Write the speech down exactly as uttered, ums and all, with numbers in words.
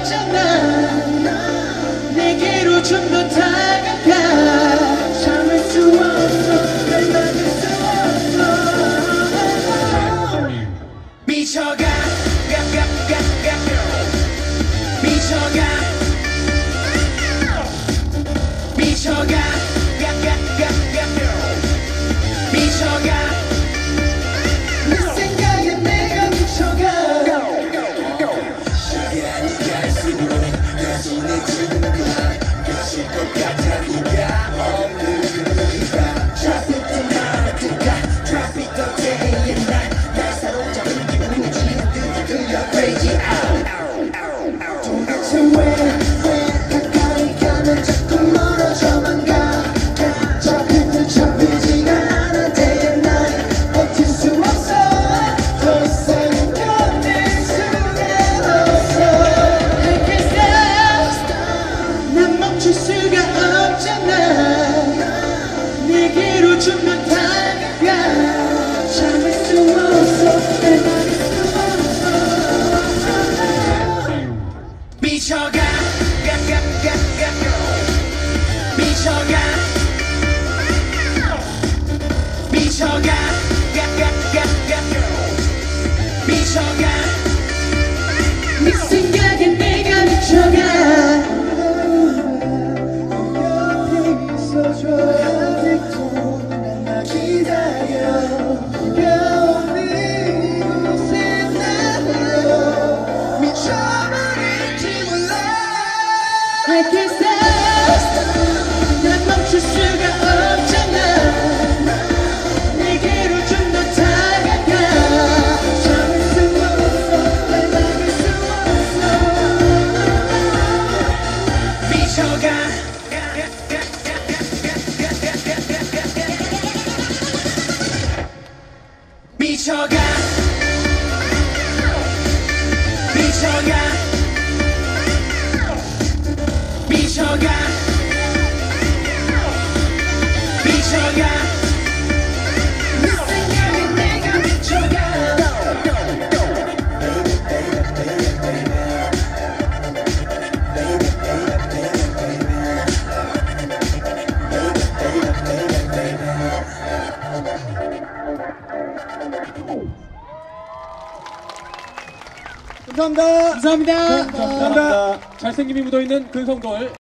없잖아. 내게로 좀 더 다가가. 참을 수 없어, 날 막을 수 없어. 미쳐가, 가, 가, 가, 가. 미쳐가, 미쳐가, 가, 가, 가, 가. 미쳐가. 내 생각에 내가 미쳐가. 시간이 갈수록 내 손에 쥐는 거야. 끝일 것 같아 네가 없는 그니까. Traffic the night, 뜨가 Traffic the day and night. 날 사로잡은 기분이 지나들이 들려 crazy out. 도대체 왜, 왜 가까이 가면 자꾸 멀어져만 가. 잡히듯 잡히지가 않아 day and night. 버틸 수 없어. 더 이상 견딜 수가 없어. I can't stop. 난 멈출 수가 없잖아. 내게로 좀 더 다가가. 참을 수 없어. 날 막을 수 없어. 미쳐가, 가, 가, 가, 가. 미쳐가, 미쳐가, 가, 가, 가, 가. 미쳐가. 네 생각에 내가 미쳐가. 옆에 있어줘. 아직도 나 기다려. 여기 이곳에 나를 미쳐버릴지 몰라. I can't stop. 난 멈출 수가 없잖아. 내게로 좀 더 다가가. 참을 수 없어. 날 막을 수 없어. 미쳐가. 미쳐가. 미쳐가. 미쳐가. 미쳐가. 네 생각에 내가 미쳐가. 감사합니다. 감사합니다. 감사합니다. 잘생김이 묻어있는 근성돌.